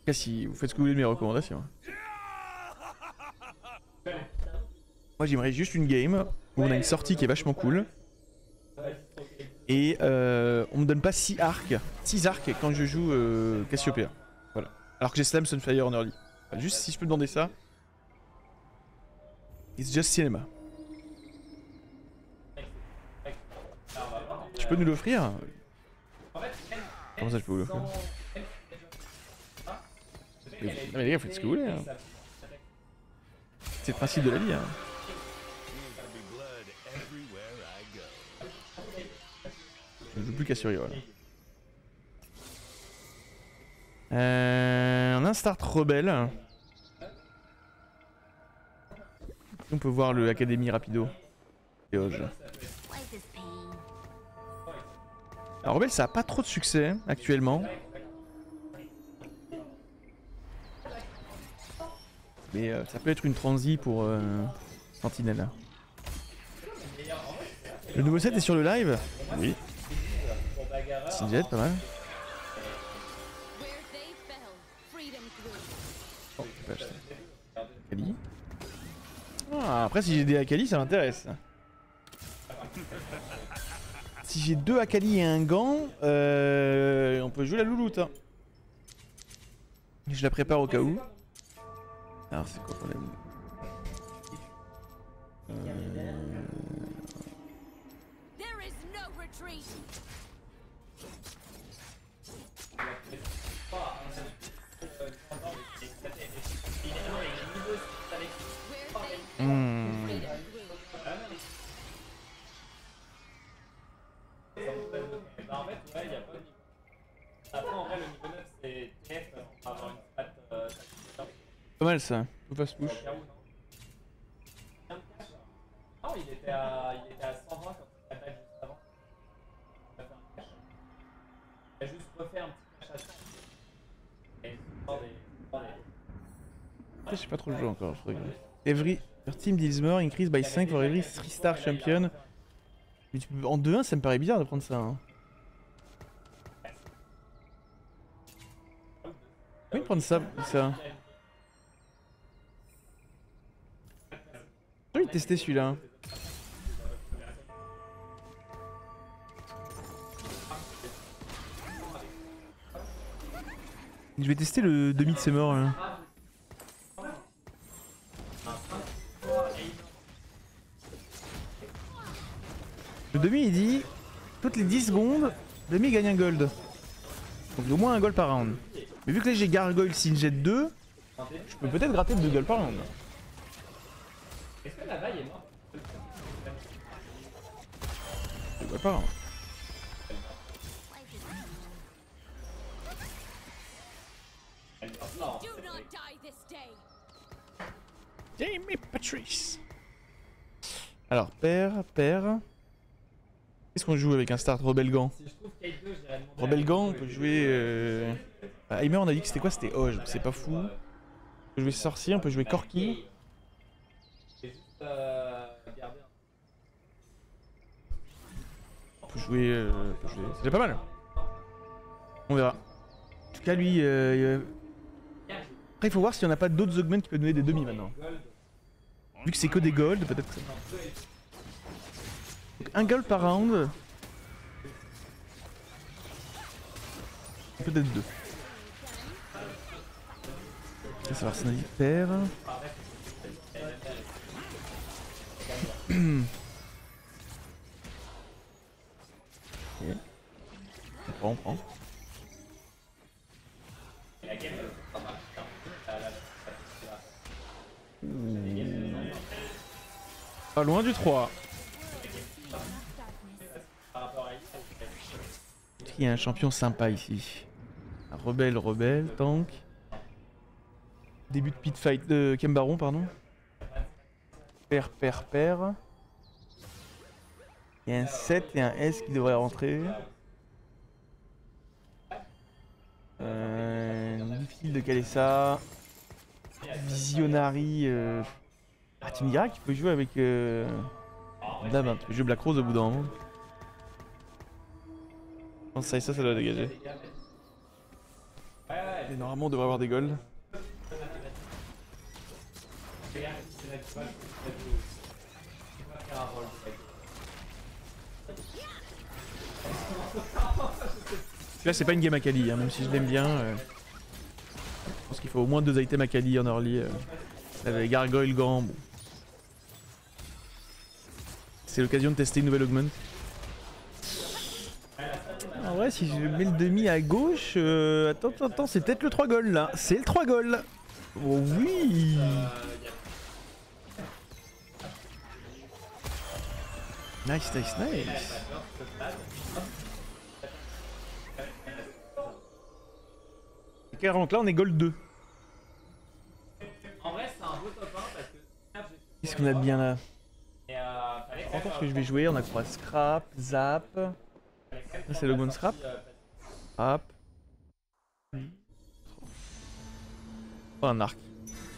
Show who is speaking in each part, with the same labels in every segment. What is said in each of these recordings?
Speaker 1: cas, si vous faites ce que vous voulez de mes recommandations. Moi j'aimerais juste une game où on a une sortie qui est vachement cool. Et on me donne pas 6 arcs quand je joue Cassiopeia. Voilà. Alors que j'ai Slam Sunfire en early. Enfin, juste si je peux demander ça. It's just cinema. Tu peux nous l'offrir? Comment ça je peux vous l'offrir? Non mais les gars, faites ce que vous voulez. Hein. C'est le principe de la vie. Hein. Je ne joue plus qu'à Survival. On a un start rebelle. On peut voir le Academy rapido. Alors rebelle ça a pas trop de succès actuellement. Mais ça peut être une transi pour Sentinelle. Le nouveau set est sur le live? Oui. Sinjet, pas mal. Oh, je peux acheter. Akali. Ah, après, si j'ai des Akali, ça m'intéresse. Si j'ai 2 Akali et un gant, on peut jouer la louloute. Hein. Je la prépare au cas où. Alors, c'est quoi le problème? Pas mal ça, faut pas se push. Non, il était à 120 quand il attaque juste avant. Il a fait un cash. Il a juste refait un petit cash à 100. Je sais pas trop le jeu encore, je regarde. Every your team deals more, increase by 5 for every 3-star champion. Mais en 2-1, ça me paraît bizarre de prendre ça. Hein. Comment prendre ça? J'ai envie de tester celui-là. Je vais tester le demi de ses morts là. Le demi il dit toutes les 10 secondes, demi gagne un gold. Donc au moins un gold par round. Mais vu que là j'ai Gargoyle Sinjet 2, je peux peut-être gratter 2 golds par round. Est-ce que la vaille est morte? Je vois pas. Hein. Jamie Patrice. Alors, père. Qu'est-ce qu'on joue avec un start Rebelgan? Rebelgan, on peut jouer. Heimer, on a dit que c'était quoi? C'était Oj, c'est pas fou. On peut jouer Sorcier, on peut jouer Corki. On peut jouer. C'est déjà pas mal. On verra. En tout cas, lui. Après, il faut voir s'il n'y en a pas d'autres augments qui peuvent donner des demi maintenant. Vu que c'est que des golds, peut-être que un gold par round. Peut-être 2. Ça va voir sniper. Okay. On prend. Pas loin du 3. Il y a un champion sympa ici. Un rebelle, tank. Début de pit fight de Kembaron, pardon. Père. Il y a un 7 et un S qui devrait rentrer. Difficile de caler ça. Visionary. Ah, tu me diras qu'il peut jouer avec. Dame, tu peux jouer Black Rose au bout d'un moment. Je pense que ça doit dégager. Et normalement on devrait avoir des golds. Là c'est pas une game Akali, hein, même si je l'aime bien. Je pense qu'il faut au moins 2 items Akali en early. Avec Gargoyle, Gant, bon. C'est l'occasion de tester une nouvelle augment. En vrai si je mets le demi à gauche... Attends, c'est peut-être le 3 gold là. C'est le 3 gold. Oh oui. Nice. Ok, donc là on est gold 2.
Speaker 2: En vrai, c'est un beau top 1 parce que.
Speaker 1: Qu'est-ce qu'on a de bien là? Encore ce que je vais jouer, on a quoi? Scrap, Zap. Là c'est le bon Scrap. Hop. Oh, un arc.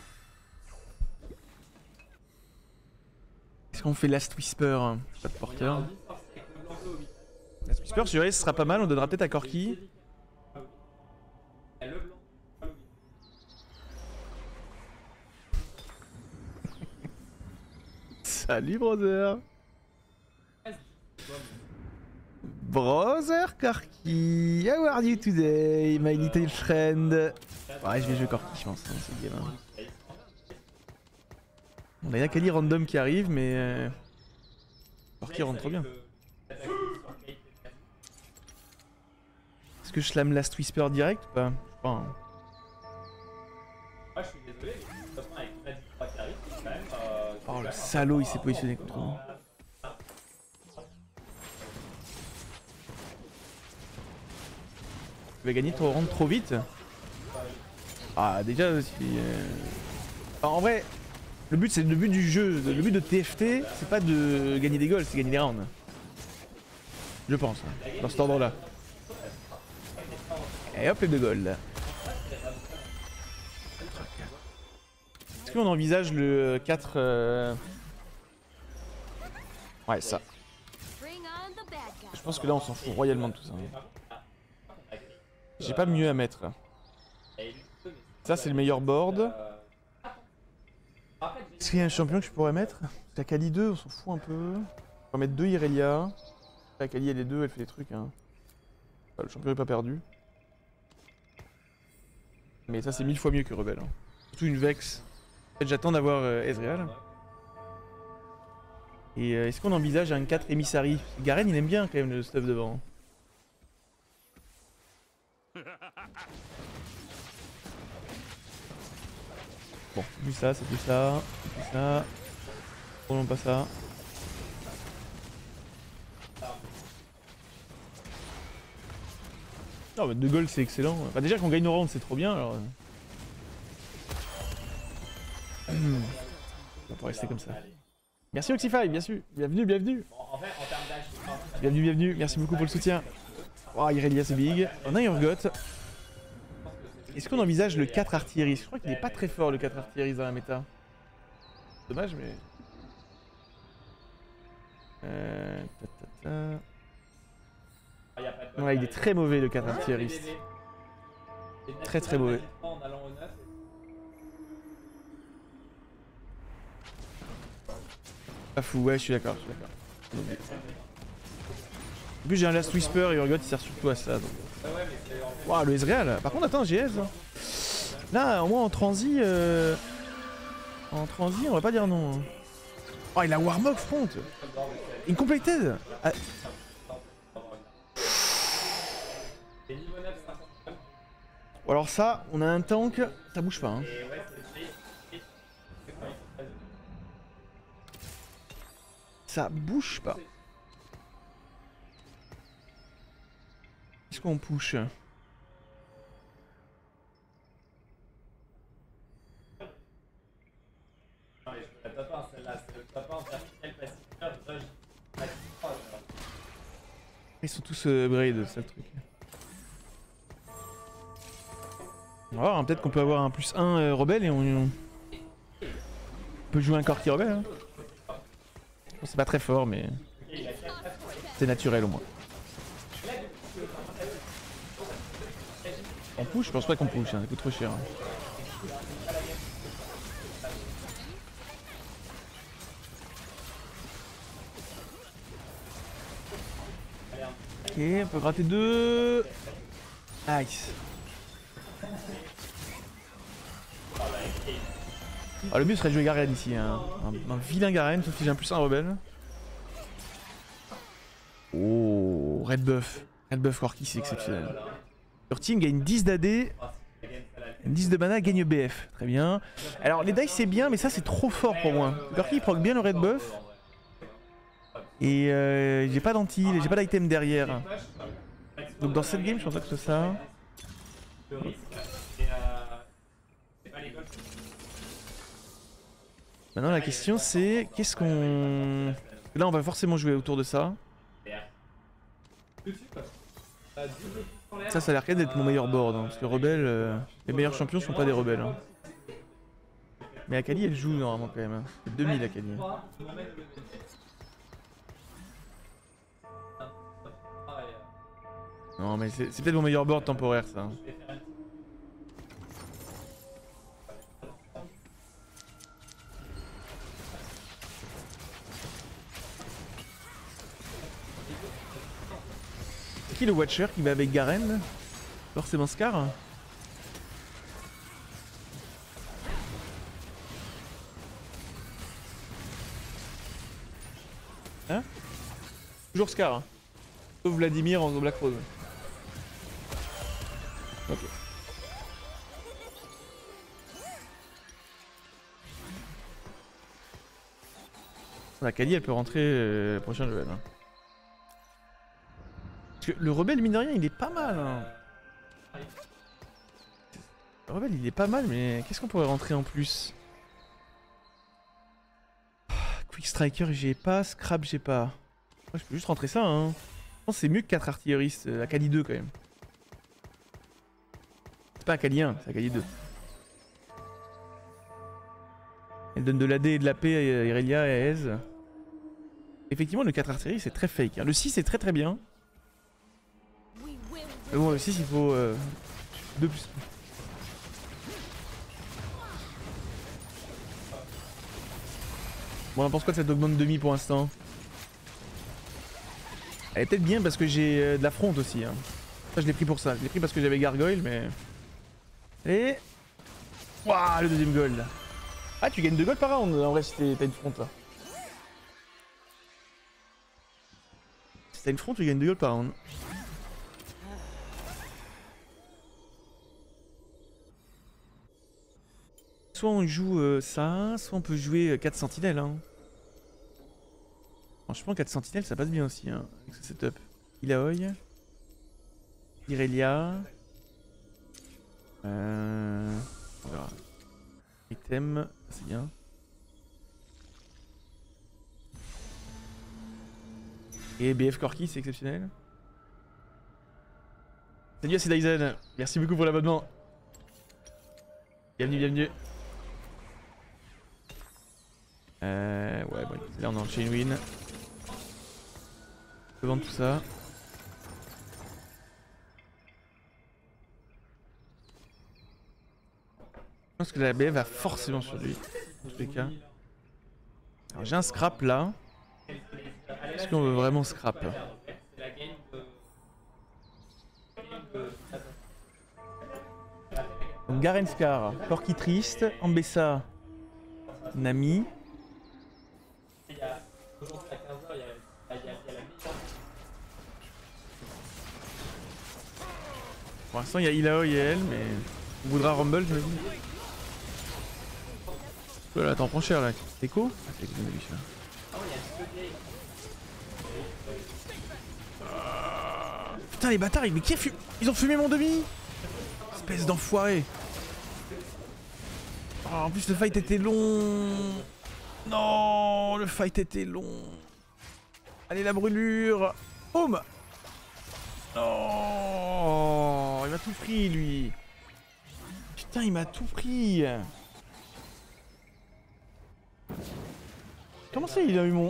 Speaker 1: Est-ce qu'on fait Last Whisper? Pas de porteur. Last Whisper sur Ace sera pas mal, on donnera peut-être à Corki. Salut brother. Brother Corki, how are you today, my little friend? Ouais, je vais jouer Corki, je pense, hein, cette game. Hein. On a une Akali random qui arrive, mais Corki rentre trop bien. Est-ce que je slam Last Whisper direct ou pas? Je sais pas. Hein.
Speaker 2: Moi, je suis désolé, mais de toute façon, avec Freddy 3 qui arrive, c'est quand même.
Speaker 1: Oh le salaud, il s'est positionné contre nous. Tu vas gagner trop round trop vite. Ah déjà enfin, en vrai, le but du jeu, le but de TFT, c'est pas de gagner des goals, c'est gagner des rounds. Je pense, hein, dans cet ordre là. Et hop les 2 goals. Est-ce qu'on envisage le 4 Ouais ça. Je pense que là on s'en fout royalement de tout ça. J'ai pas mieux à mettre. Ça c'est le meilleur board. Est-ce qu'il y a un champion que je pourrais mettre? La Kali 2 on s'en fout un peu. On va mettre 2 Irelia. La Kali elle est 2, elle fait des trucs hein. Le champion est pas perdu. Mais ça c'est 1000 fois mieux que Rebelle. Hein. Surtout une Vex. En fait j'attends d'avoir Ezreal. Et est-ce qu'on envisage un 4 Emissary? Garen il aime bien quand même le stuff devant. Bon, plus ça, c'est plus ça, c'est plus ça. Prenons pas ça. Non mais 2 gold c'est excellent. Enfin, déjà qu'on gagne nos rounds c'est trop bien alors. On va rester comme ça. Merci Oxify, bien sûr. Bienvenue. Bienvenue. Merci beaucoup pour le soutien. Oh, Irelia c'est big. On a Urgot. Est-ce qu'on envisage le 4 artillerie? Je crois qu'il est pas très fort le 4 artillerie dans la méta. Dommage mais... Ouais, il est très mauvais le 4 artillériste. Très mauvais. Pas fou, ouais, je suis d'accord. En plus, j'ai un Last Whisper et Urgot il sert surtout à ça. Donc... Waouh, le Ezreal. Par contre, attends, j'ai Ez. Là, au moins en transi. En transi, on va pas dire non. Hein. Oh, il a Warmog front. Incompleted. Ah. Ou alors ça, on a un tank, ça bouge pas. Hein. Ça bouge pas. Est-ce qu'on push? Ils sont tous braid, c'est le truc. On va voir, hein, peut-être qu'on peut avoir un +1 rebelle et on peut jouer un Corki rebelle. Hein. Bon, c'est pas très fort, mais c'est naturel au moins. On push, je pense pas qu'on push, hein, ça coûte trop cher. Hein. Ok, on peut gratter 2. Nice. Ah, le but serait de jouer Garen ici, hein. Un vilain Garen, sauf si j'ai un plus un rebelle. Oh, red buff. Red buff Corki, c'est exceptionnel. Leur team gagne 10 d'AD, 10 de mana, gagne BF. Très bien. Alors les dice c'est bien, mais ça c'est trop fort pour moi. Corki proc bien le red buff. Et j'ai pas d'anti, j'ai pas d'item derrière. Donc dans cette game, je pense pas que c'est ça. Maintenant la question c'est qu'est-ce qu'on... Là on va forcément jouer autour de ça. Ça a l'air d'être mon meilleur board, hein, parce que rebelle, les meilleurs champions sont pas des rebelles. Hein. Mais Akali elle joue normalement quand même. Hein. C'est 2000 Akali. Hein. Non mais c'est peut-être mon meilleur board temporaire ça. Hein. C'est qui le Watcher qui va avec Garen? Forcément Scar. Hein? Toujours Scar. Hein. Sauf Vladimir en Black Rose. Ok. La Kali elle peut rentrer prochain level. Hein. Parce que le rebelle mine de rien il est pas mal. Hein. Le rebelle il est pas mal mais qu'est-ce qu'on pourrait rentrer en plus? Quick Striker j'ai pas, Scrap j'ai pas. Moi je peux juste rentrer ça hein. Je pense que c'est mieux que 4 artilleristes, Akali 2 quand même. C'est pas Akali 1, c'est Akali 2. Elle donne de l'AD et de la paix à Irelia et à Ez. Effectivement le 4 artillerie c'est très fake. Hein. Le 6 est très très bien. Mais bon le 6 il faut 2 plus. Bon on en pense quoi de cette augmente demi pour l'instant? Elle est peut-être bien parce que j'ai de la fronte aussi. Hein. Ça je l'ai pris pour ça. Je l'ai pris parce que j'avais Gargoyle mais... Et... Waouh le deuxième gold. Ah tu gagnes 2 gold par round en vrai si t'as une front là. Si t'as une front tu gagnes 2 gold par round. Soit on joue ça, soit on peut jouer 4 sentinelles. Hein. Franchement 4 sentinelles ça passe bien aussi hein, avec ce setup. Ilaoi. Irelia. On verra. Item, c'est bien. Et BF Corki, c'est exceptionnel. Salut à Sidaisen, merci beaucoup pour l'abonnement. Bienvenue, bienvenue. Ouais, bon, là on est en chain win. Je peux vendre tout ça. Je pense que la BF va forcément sur lui, dans tous les cas. Alors j'ai un scrap là. Est-ce qu'on veut vraiment scrap? Donc Garen Scar, Corki Triste, Ambessa, Nami. Pour l'instant il y a Ilaoi et elle, mais on voudra Rumble je me dis. Oh là t'en prends cher là, Echo? Putain les bâtards, mais qui a fumé? Ils ont fumé mon demi? Espèce d'enfoiré. Oh, en plus le fight était long. Non, le fight était long. Allez la brûlure. Boum. Non, il m'a tout pris lui. Putain il m'a tout pris. Comment ça il a eu mon...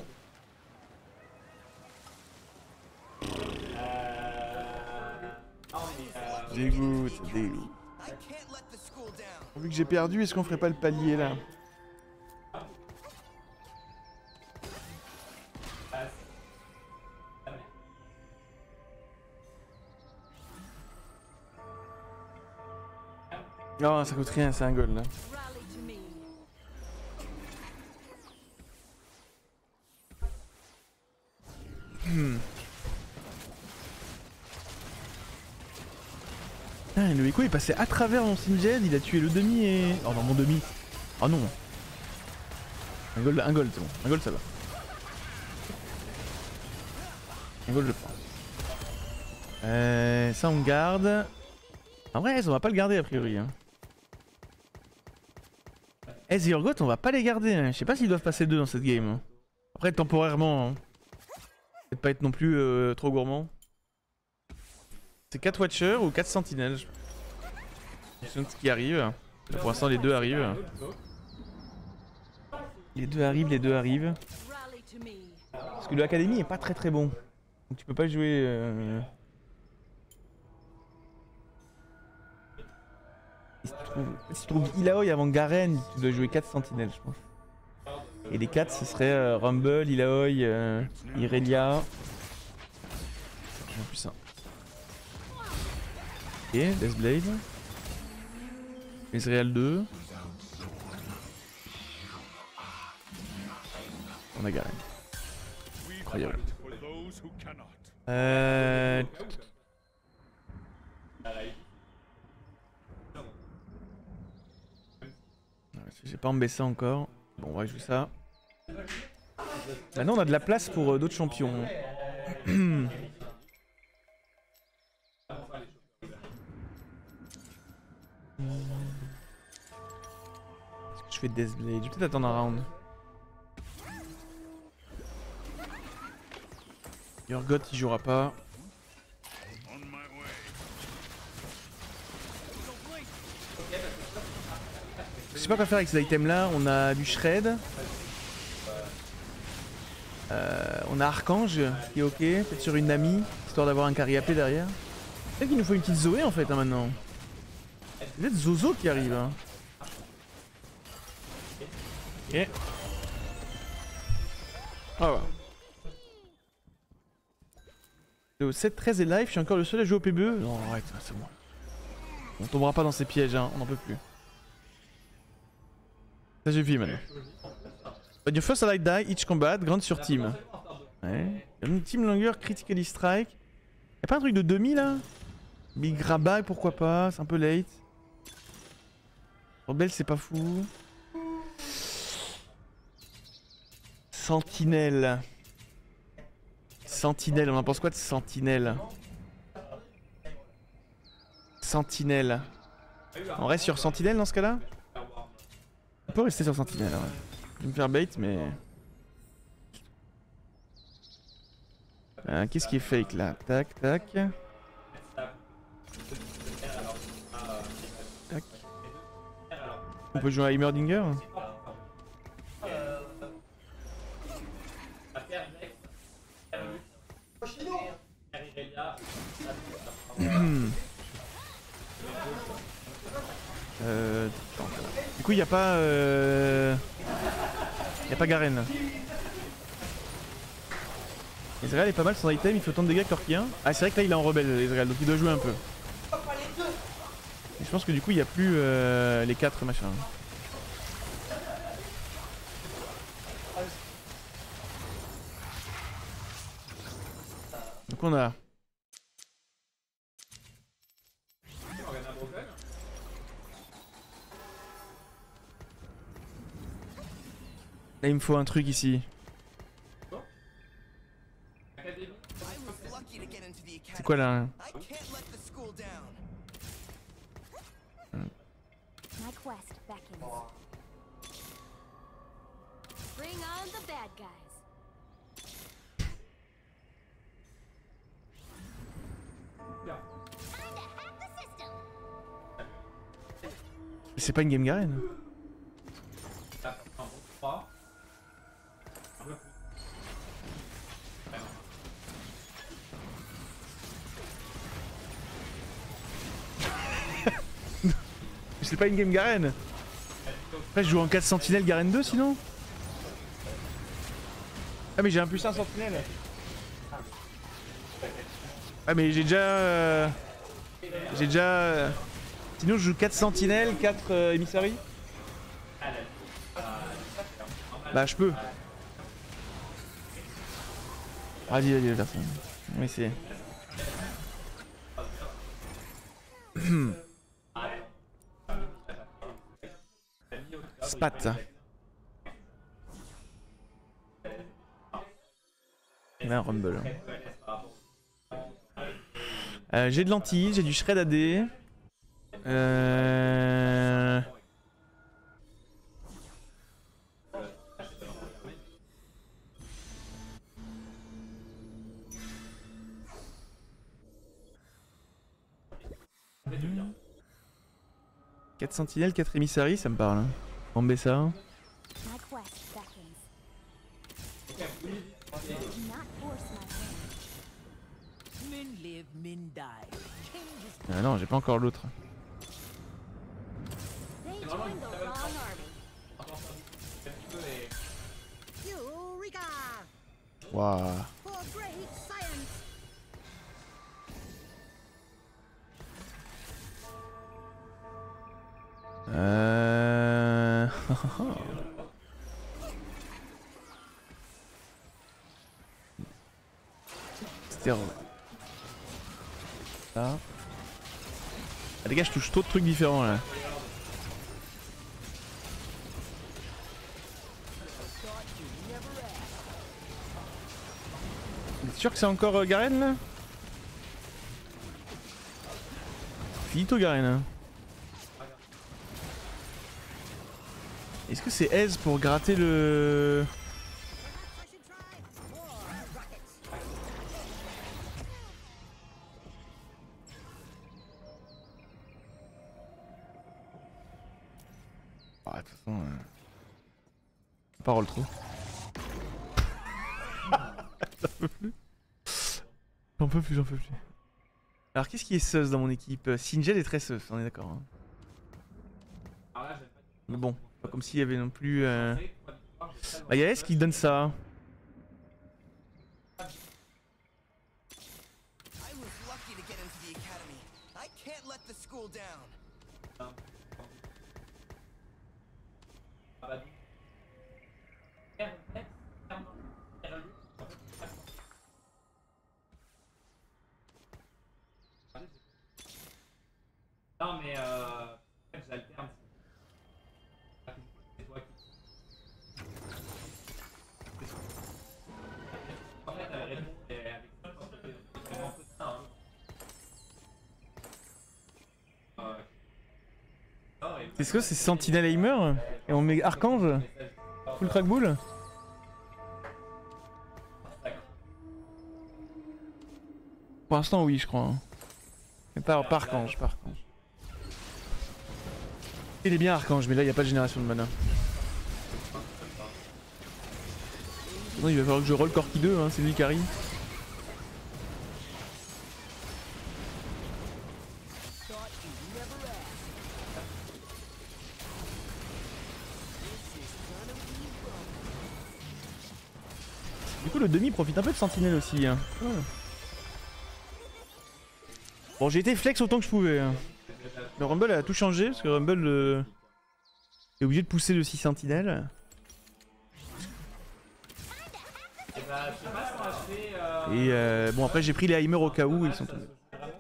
Speaker 1: dégoûte, ça dégoûte. Vu que j'ai perdu, est-ce qu'on ferait pas le palier là? Non, ça coûte rien, c'est un goal là. Putain, le Echo est passé à travers mon Singed, il a tué le demi et... Oh non, mon demi. Oh non. Un goal c'est bon. Un goal ça va. Un goal je prends. Ça on garde. En vrai, on va pas le garder a priori. Hein. The Urgot, on va pas les garder. Hein. Je sais pas s'ils doivent passer 2 dans cette game. Hein. Après, temporairement. Hein. Peut-être pas être non plus trop gourmand. C'est 4 Watchers ou 4 Sentinelles. C'est ce qui arrive. Là, pour l'instant, les deux arrivent. Les deux arrivent. Parce que l'académie est pas très bon. Donc tu peux pas jouer... Si tu trouves Illaoi avant Garen, tu dois jouer 4 sentinelles, je pense. Et les 4, ce serait Rumble, Illaoi, Irelia. En plus ça. Ok, Deathblade. Ezreal 2. On a Garen. Incroyable. J'ai pas embêté encore. Bon, on va jouer ça. Maintenant, on a de la place pour d'autres champions. Est-ce que je fais Deathblade? Je vais peut-être attendre un round. Urgot il jouera pas. Je sais pas quoi faire avec ces items là. On a du Shred. On a Archange qui est ok. Peut-être sur une Nami, histoire d'avoir un carry AP derrière. Peut-être qu'il nous faut une petite Zoé en fait hein, maintenant. C'est peut-être Zozo qui arrive. Hein. Ok. Ah ouais. Le 7-13 est live, je suis encore le seul à jouer au PBE. Non arrête, c'est bon. On tombera pas dans ces pièges, hein. On n'en peut plus. Ça j'ai vu maintenant. When your first ally die, each combat, grande sur team. Ouais. Une team longer, critically strike. Y'a pas un truc de demi là? Big Rabag pourquoi pas, c'est un peu late. Rebelle c'est pas fou. Sentinelle. Sentinelle, on en pense quoi de Sentinelle? Sentinelle. On reste sur Sentinelle dans ce cas-là? On peut rester sur Sentinelle, ouais. Je vais me faire bait, mais... Qu'est-ce qui est fake là? Tac, tac. Tac. On peut jouer à Heimerdinger? Du coup, il n'y a pas Garen. Ezreal est pas mal son item, il fait autant de dégâts que Corkien. Ah, c'est vrai que là il est en rebelle, Ezreal, donc il doit jouer un peu. Et je pense que du coup, il n'y a plus les 4 machins. Donc on a... Là il me faut un truc ici. C'est quoi là? C'est pas une game Garen. C'est pas une game Garen. Après je joue en 4 sentinelles Garen 2 sinon. Ah mais j'ai un plus 1 sentinelle. Ah mais j'ai déjà... Sinon je joue 4 sentinelles, 4 émissaries. Bah je peux. Vas-y, vas-y, personne. On va essayer. Spat. Il y a un rumble. J'ai de lentilles, j'ai du shred AD. Mmh. 4 sentinelles, 4 émissaries, ça me parle. Bombez ça. Ah non, j'ai pas encore l'autre. Waouh. C'était... Ça. Ah les gars, je touche trop de trucs différents là. T'es sûr que c'est encore Garen là? Finito Garen hein. Est-ce que c'est aise pour gratter le... Ah, de toute façon... Parole trop. J'en peux plus. J'en peux plus, j'en peux plus. Alors qu'est-ce qui est sus dans mon équipe? Singed est très sus, on est d'accord. Hein. Mais bon, pas comme s'il y avait non plus... Bah y'a S qui donne ça.
Speaker 2: Non mais j'alterne. C'est toi qui... En fait, elle répond avec ça, c'est vraiment peu de ça.
Speaker 1: Est-ce que c'est Sentinel Aimer? Et on met Archange? Full crackbull? Pour l'instant oui je crois. Hein. Mais pas Archange, pas Archange. Il est bien Archange mais là il n'y a pas de génération de mana. Non, il va falloir que je roll Corki 2, hein, c'est lui qui arrive. Du coup le demi profite un peu de Sentinelle aussi. Hein. Oh. Bon j'ai été flex autant que je pouvais. Hein. Le Rumble a tout changé parce que Rumble est obligé de pousser le 6 Sentinelle. Et bon après j'ai pris les Heimer au cas où ils sont tombés.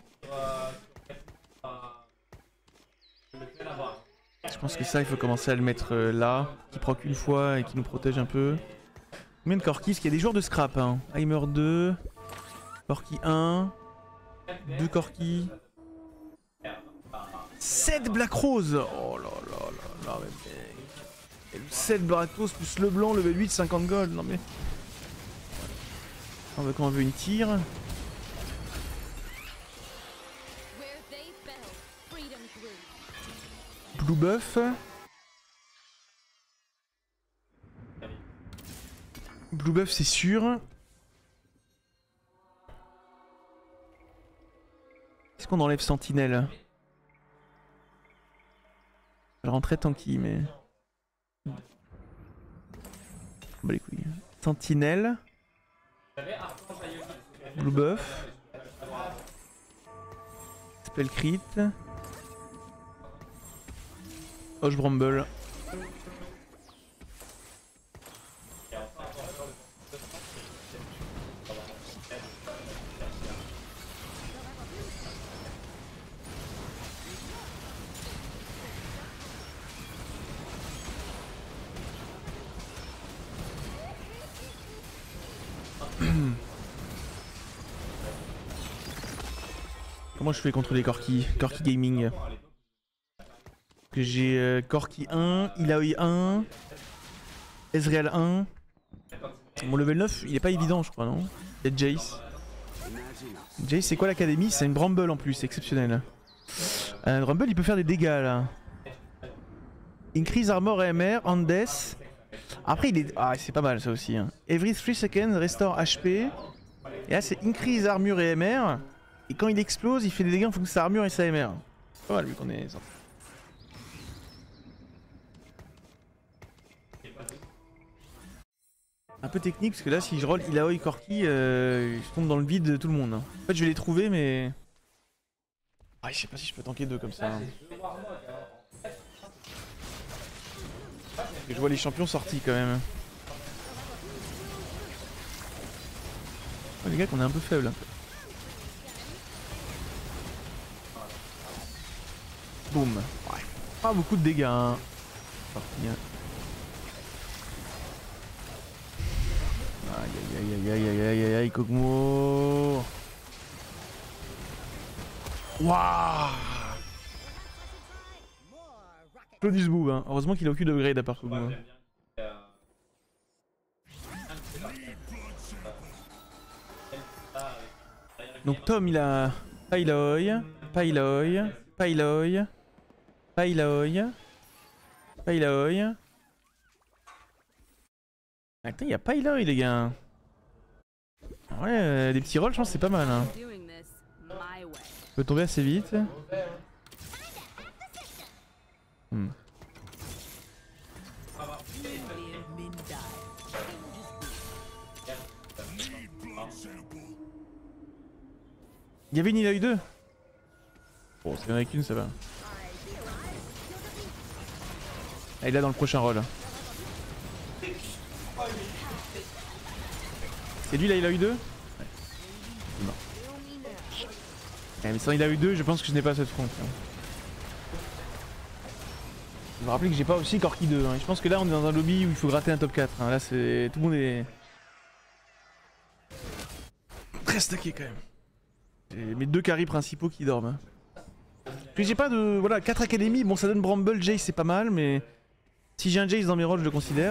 Speaker 1: Je pense que ça il faut commencer à le mettre là, qui proc une fois et qui nous protège un peu. Combien de Corki? Parce qu'il y a des joueurs de scrap hein. Heimer 2, Corki 1, 2 Corki, 7 Black Rose. Oh là là là là mais... Et le 7 Black Rose plus le blanc, level 8, 50 gold, non mais... On veut quand on veut une tire. Blue buff. Blue buff c'est sûr. Est-ce qu'on enlève Sentinelle? Elle rentrait tanky, mais. Bah les couilles. Sentinelle. Blue buff. Spell crit. Hoche Bramble. Comment je fais contre les Corki? Corki Gaming. Que j'ai Corki 1, Ilaoi 1, Ezreal 1. Mon level 9, il est pas évident, je crois, non? Il y a Jace. Jace, c'est quoi l'académie? C'est une Bramble en plus, c'est exceptionnel. Bramble, il peut faire des dégâts là. Increase Armor et MR, Andes. Après, il est. Ah, c'est pas mal ça aussi. Hein. Every 3 seconds, restore HP. Et là, c'est Increase Armure et MR. Et quand il explose, il fait des dégâts en fonction de sa armure et sa MR. Pas mal vu qu'on est sorti. Un peu technique parce que là, si je roll Ilaoi Corki, je tombe dans le vide de tout le monde. Hein. En fait, je vais les trouver, mais. Ah, je sais pas si je peux tanker deux comme ça. Hein. Je vois les champions sortis quand même. Oh, les gars, qu'on est un peu faible. Boum. Ouais. Pas beaucoup de dégâts. Hein. Aïe aïe aïe aïe aïe aïe aïe aïe Kog'Maw. Waouh. Claudius Boo, hein. Heureusement qu'il a aucune upgrade à part Kog'Maw. Donc Tom il a Pyloy, Pyloy, Pyloy, Pyloy, Pyloy. Attends, il y a Pyloy les gars. Ouais, des petits rolls je pense c'est pas mal. Hein. Peut tomber assez vite. Il y avait une Ilaoi 2. Bon, s'il y en a qu'une, ça va. Elle est là dans le prochain rôle. C'est lui la Ilaoi 2 ? Ouais. Non. Mais sans Ilaoi 2, je pense que je n'ai pas cette front. Je me rappelle que j'ai pas aussi Corki 2. Hein. Je pense que là on est dans un lobby où il faut gratter un top 4. Hein. Là c'est. Tout le monde est. Très stacké quand même. J'ai mes deux carries principaux qui dorment. Hein. Puis j'ai pas de. Voilà, 4 académies, bon ça donne Bramble, Jace c'est pas mal, mais. Si j'ai un Jace dans mes rolls, je le considère.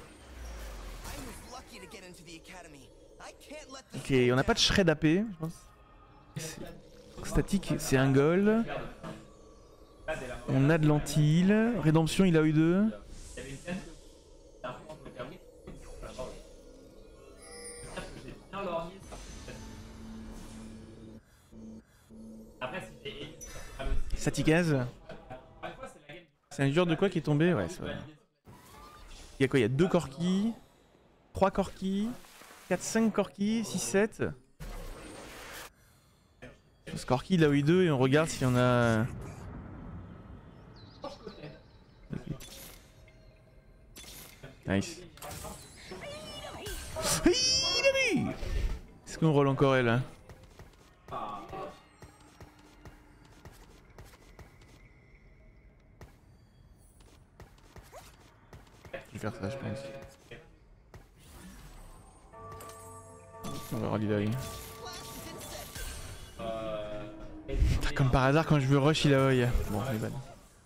Speaker 1: Ok, on n'a pas de shred AP, je pense. Statique, c'est un gold. On a de l'anti-heal. Rédemption, il a eu 2. Satikaz. C'est un joueur de quoi qui est tombé? Ouais, c'est vrai. Il y a quoi? Il y a 2 Corki, 3 Corki, 4, 5 Corki, 6, 7. Ce Corki il a eu 2 et on regarde s'il y en a. Nice. Est-ce qu'on roll encore elle? Je vais faire ça je pense. On va rallier l'œil. Comme par hasard quand je veux rush il a œil. Bon il est bad.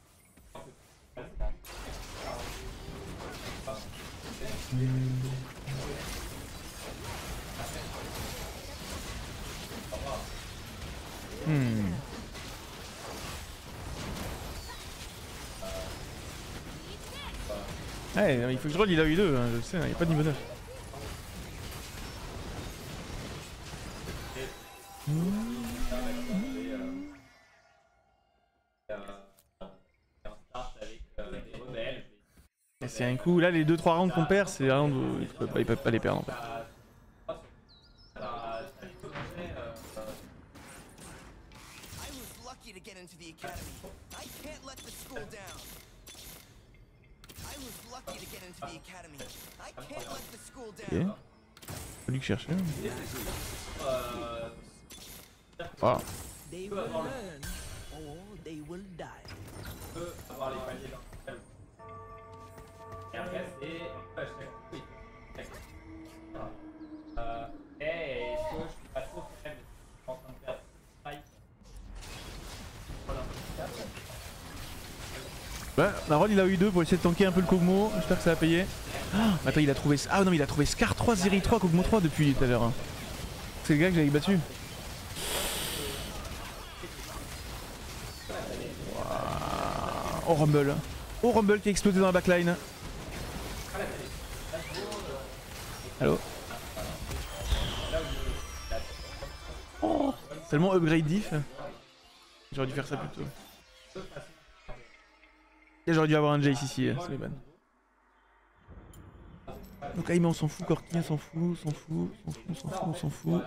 Speaker 1: Ouais, il faut que je roll, il a eu 2, hein, je sais, il n'y a pas de niveau 9. c'est un coup. Là, les 2-3 rounds qu'on perd, c'est un round où ils peuvent pas les perdre en fait. Ok. Pas lui que chercher. Ah. Ouais, Narod il a eu 2 pour essayer de tanker un peu le Kog'Maw, j'espère que ça va payer. Ah, attends, il a trouvé. Ah non, mais il a trouvé Scar 3, Zeri 3, Kog'Maw 3 depuis tout à l'heure. C'est le gars que j'avais battu. Wow. Oh Rumble. Oh Rumble qui a explosé dans la backline. Allo. Oh, tellement upgrade diff. J'aurais dû faire ça plus tôt. Et j'aurais dû avoir un Jace ici, c'est ban. Donc Aimé on s'en fout, Corki on s'en fout, on s'en fout, on s'en fout, on s'en fout.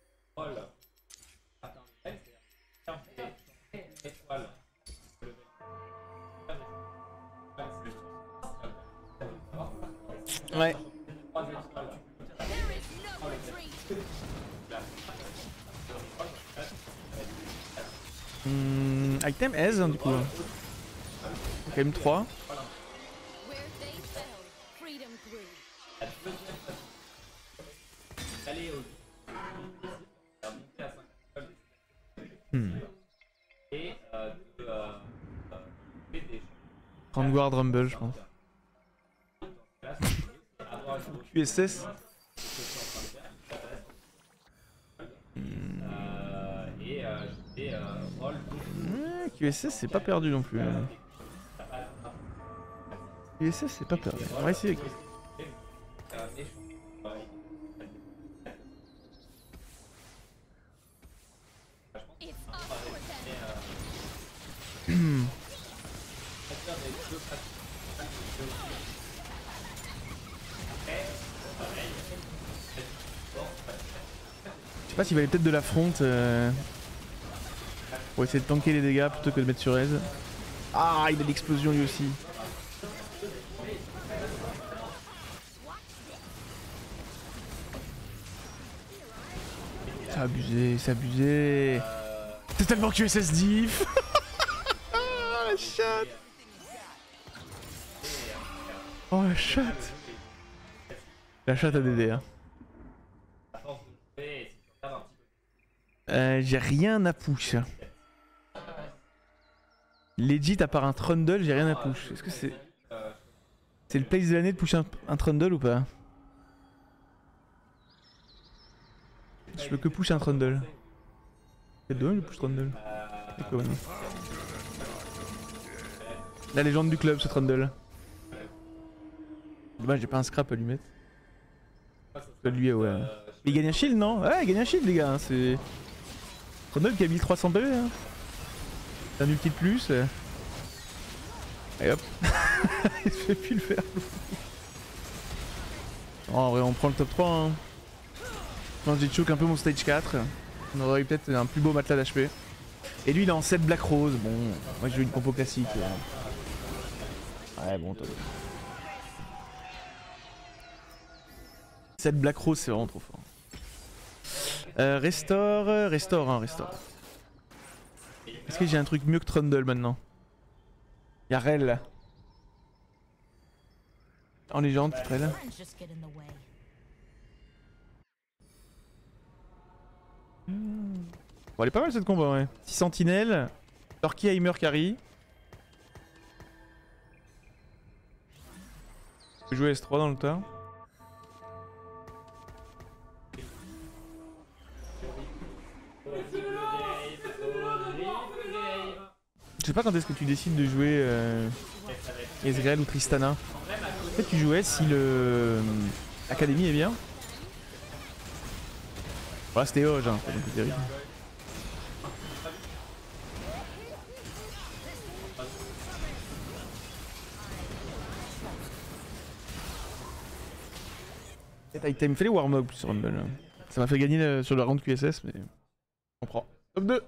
Speaker 1: Ouais. Item S du coup. Quand même 3. Guard Rumble je pense. QSS. QSS c'est pas perdu non plus. QSS c'est pas perdu. On va essayer. Je sais pas s'il valait peut-être de l'affront pour essayer de tanker les dégâts plutôt que de mettre sur aise. Ah, il a l'explosion lui aussi. C'est abusé, c'est abusé. C'est tellement QSS diff. La chatte. Oh la chatte. La chatte a DD hein. J'ai rien à push. Legit à part un Trundle, j'ai rien à push. Est-ce que c'est... C'est le place de l'année de pusher un Trundle ou pas? Je peux que push un Trundle. C'est dommage je push Trundle. La légende du club ce Trundle. Dommage j'ai pas un scrap à lui mettre. Lui ouais. Il gagne un shield non? Ouais il gagne un shield les gars, c'est... Trundle qui a 1300 PV hein. C'est un ulti de plus. Et hop. Il se fait plus le faire. Oh, en vrai on prend le top 3 hein. Je pense que j'ai choke un peu mon stage 4. On aurait eu peut-être un plus beau matelas d'HP. Et lui il est en 7 Black Rose. Bon, moi je joue une compo classique. Ouais bon toi. 7 Black Rose c'est vraiment trop fort. Restore. Est-ce que j'ai un truc mieux que Trundle maintenant? Y'a Rel. En légende, Rel. Bon, elle est pas mal cette combo, ouais. 6 sentinelles. Torki, Heimer, carry. Je peux jouer S3 dans le tas. Je sais pas quand est-ce que tu décides de jouer Ezreal ou Tristana. Peut-être que tu jouais si le Académie est bien. Voilà c'était Hoge, hein, c'est un peu terrible. T'as me fait les warm-up sur Rumble. Ça m'a fait gagner sur le round QSS, mais. On prend. Top 2.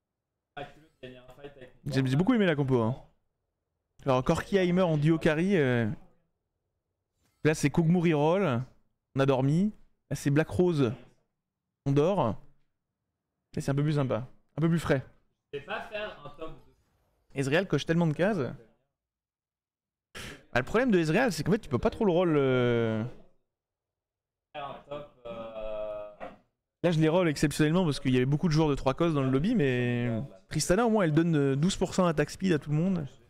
Speaker 1: J'ai beaucoup aimé la compo. Hein. Alors, Corki Heimer en duo carry. Là, c'est Kog'Maw reroll. On a dormi. Là, c'est Black Rose. On dort. Là, c'est un peu plus sympa. Un peu plus frais.
Speaker 2: Je vais pas faire un top 2.
Speaker 1: Ezreal coche tellement de cases. Bah, le problème de Ezreal, c'est qu'en fait, tu peux pas trop le roll.
Speaker 2: Un top.
Speaker 1: Là, je les roll exceptionnellement parce qu'il y avait beaucoup de joueurs de 3 cos dans le lobby, mais Tristana, au moins, elle donne 12% attack speed à tout le monde.